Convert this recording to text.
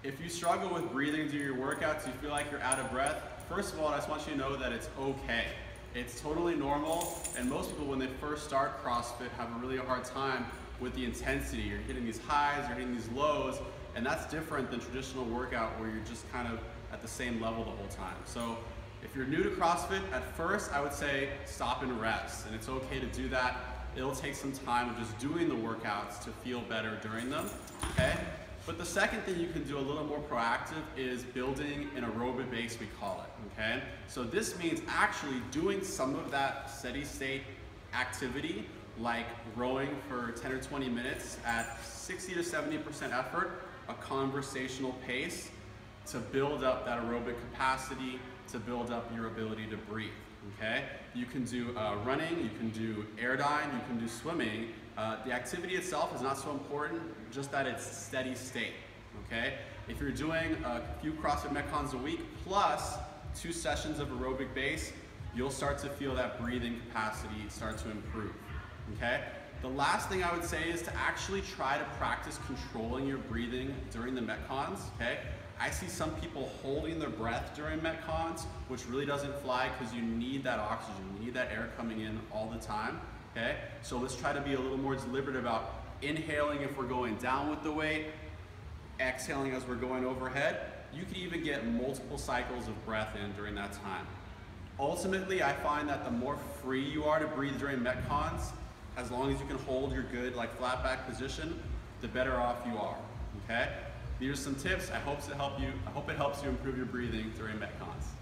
If you struggle with breathing during your workouts, you feel like you're out of breath, first of all, I just want you to know that it's okay. It's totally normal, and most people when they first start CrossFit have a really hard time with the intensity. You're hitting these highs, you're hitting these lows, and that's different than traditional workout where you're just kind of at the same level the whole time. So if you're new to CrossFit, at first I would say stop and rest, and it's okay to do that. It'll take some time of just doing the workouts to feel better during them, okay? But the second thing you can do a little more proactive is building an aerobic base, we call it, okay? So this means actually doing some of that steady state activity, like rowing for 10 or 20 minutes at 60 to 70% effort, a conversational pace, to build up that aerobic capacity, to build up your ability to breathe, okay? You can do running, you can do airdyne, you can do swimming. The activity itself is not so important, just that it's steady state, okay? If you're doing a few CrossFit Metcons a week plus 2 sessions of aerobic base, you'll start to feel that breathing capacity start to improve, okay? The last thing I would say is to actually try to practice controlling your breathing during the Metcons, okay? I see some people holding their breath during Metcons, which really doesn't fly because you need that oxygen, you need that air coming in all the time, okay? So let's try to be a little more deliberate about inhaling if we're going down with the weight, exhaling as we're going overhead. You can even get multiple cycles of breath in during that time. Ultimately, I find that the more free you are to breathe during Metcons, as long as you can hold your good like flat back position, the better off you are, okay? These are some tips. I hope it helps you improve your breathing during Metcons.